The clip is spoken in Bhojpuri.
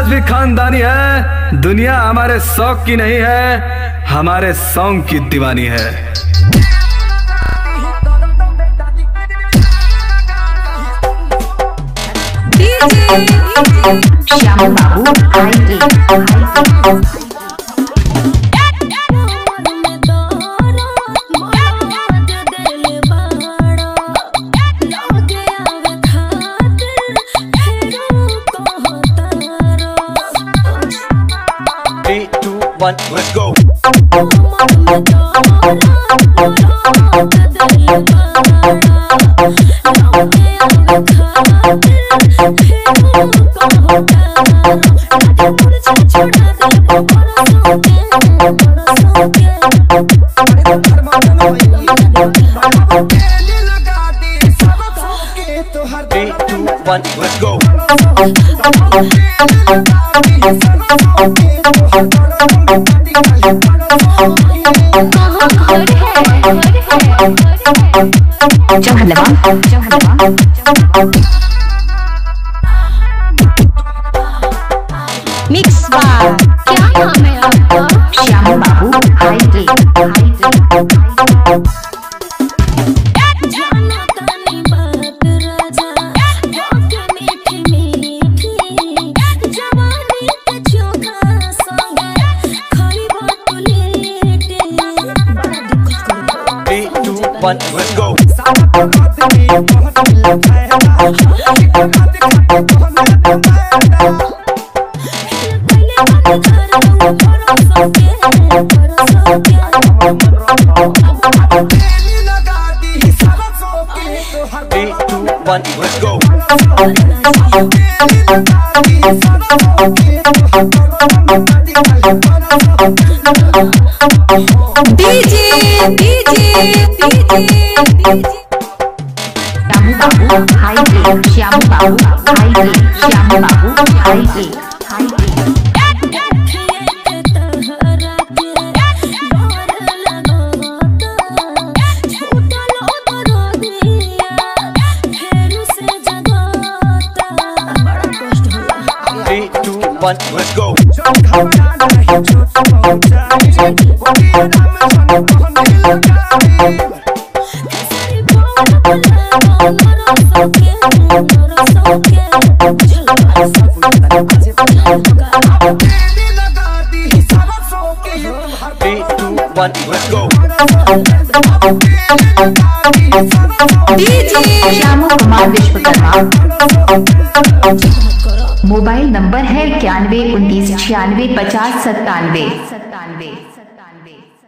आज भी खानदानी है। दुनिया हमारे शौक की नहीं है, हमारे सॉन्ग की दीवानी है। श्यामू बाबू Let's go. Three, two, one, let's go. Mix बार क्या नाम है आपका? श्यामू बाबू One, let's go. Three, two, one, let's go. Shyamu बाबू श्यामू बाबू Three, two, one, let's go. Three, two, one, let's go. Shyamu Kumar Vishwakarma. Mobile number है 91 29 96 50 97।